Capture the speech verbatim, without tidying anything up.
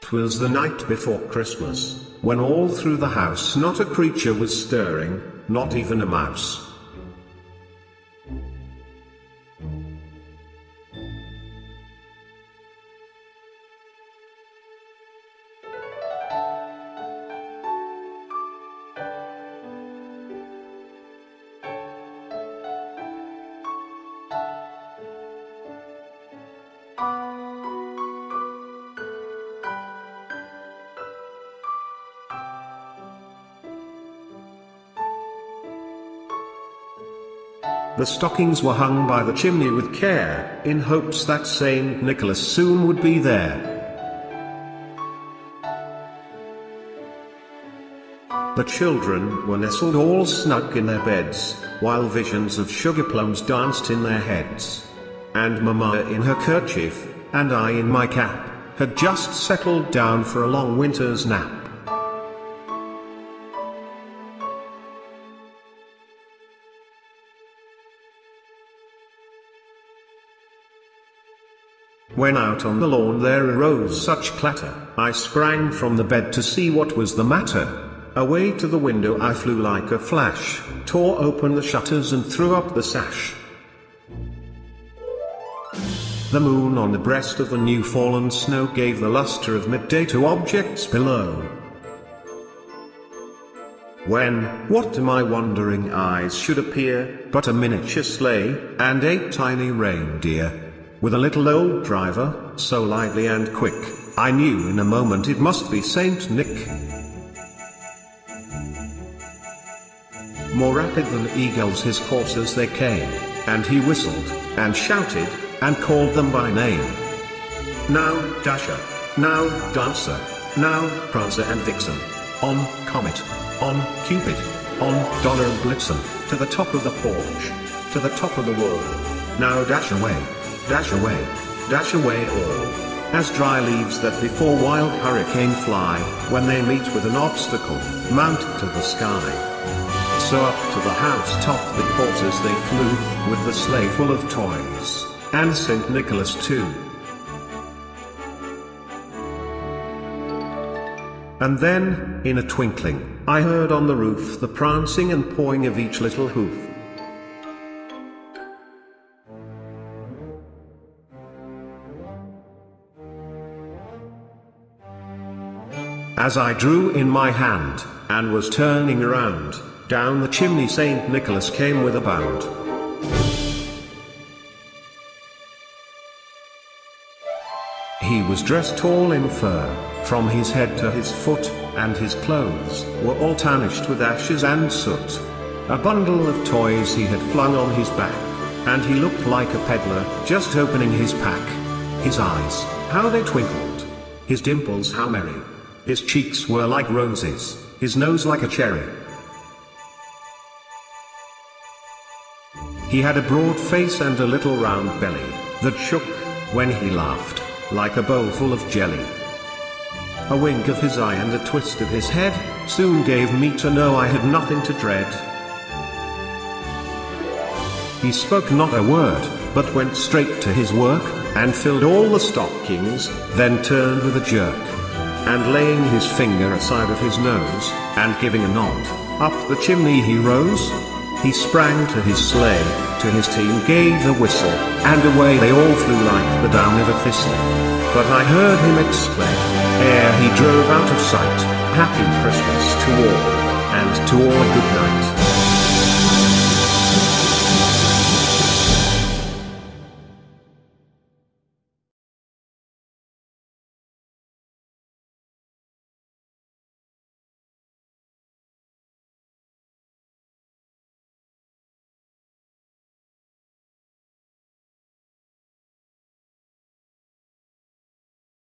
'Twas the night before Christmas, when all through the house not a creature was stirring, not even a mouse. The stockings were hung by the chimney with care, in hopes that Saint Nicholas soon would be there. The children were nestled all snug in their beds, while visions of sugar plums danced in their heads. And Mamma in her kerchief, and I in my cap, had just settled down for a long winter's nap. When out on the lawn there arose such clatter, I sprang from the bed to see what was the matter. Away to the window I flew like a flash, tore open the shutters and threw up the sash. The moon on the breast of the new fallen snow gave the luster of midday to objects below. When, what to my wondering eyes should appear, but a miniature sleigh, and eight tiny reindeer, with a little old driver, so lively and quick, I knew in a moment it must be Saint Nick. More rapid than eagles his coursers they came, and he whistled, and shouted, and called them by name. Now Dasher, now Dancer, now Prancer and Vixen, on Comet, on Cupid, on Donner and Blitzen, to the top of the porch, to the top of the wall. Now dash away. Dash away, dash away all, as dry leaves that before wild hurricane fly, when they meet with an obstacle, mount to the sky. So up to the house top the porters they flew, with the sleigh full of toys, and Saint Nicholas too. And then, in a twinkling, I heard on the roof the prancing and pawing of each little hoof. As I drew in my hand, and was turning around, down the chimney Saint Nicholas came with a bound. He was dressed all in fur, from his head to his foot, and his clothes were all tarnished with ashes and soot. A bundle of toys he had flung on his back, and he looked like a peddler, just opening his pack. His eyes, how they twinkled! His dimples how merry! His cheeks were like roses, his nose like a cherry. He had a broad face and a little round belly, that shook, when he laughed, like a bowl full of jelly. A wink of his eye and a twist of his head, soon gave me to know I had nothing to dread. He spoke not a word, but went straight to his work, and filled all the stockings, then turned with a jerk. And laying his finger aside of his nose, and giving a nod, up the chimney he rose. He sprang to his sleigh, to his team gave a whistle, and away they all flew like the down of a thistle. But I heard him exclaim, ere he drove out of sight, Happy Christmas to all, and to all a good night.